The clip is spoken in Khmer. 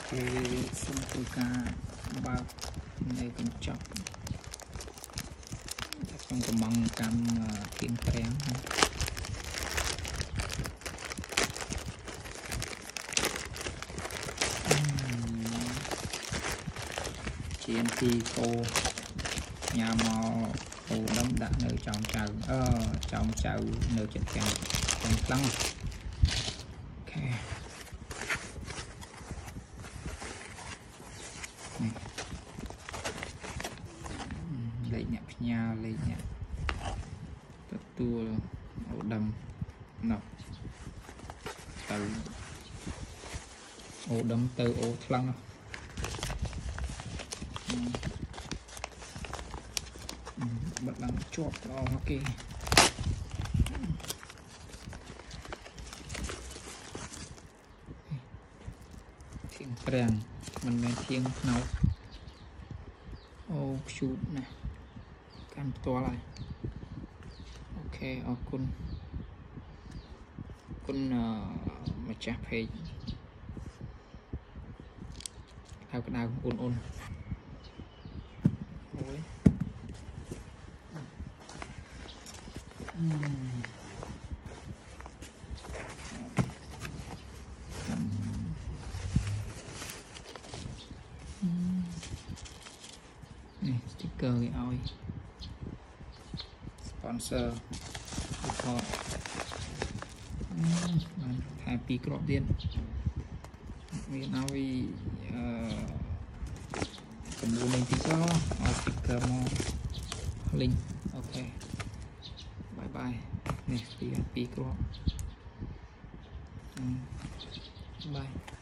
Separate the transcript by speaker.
Speaker 1: គេសុំធ្វើការបើកនៅកញ្ចក់ក្នុងកំងកម្មធៀងប្រាំងជាទីគោញ៉ាំមកគោដំដាក់នៅចោមចៅចោមចៅនៅចិត្តទាំងខ្លាំងអូខេលេខអ្នកផ្ញើលេខអ្នកទទួលអូដំណោះទៅអូដំទៅអូខ្លាំងបិទឡើងជាប់ល្អគេធៀងប្រាំងមិនមែនធៀងខ្នោតអូខ្ជូតណាកាន់ផ្ទាល់ហើយអូខេអរគុណម្ចាស់เพจហៅក្តៅអូនអូយនេះ sticker គេឲ្យ sponsor report បានថែ2គ្រាប់ទៀតមានឲ្យ9លេខទីសឲ្យ sticker មក link អូខេបាយបាយនេះ2គ្រាប់បាយ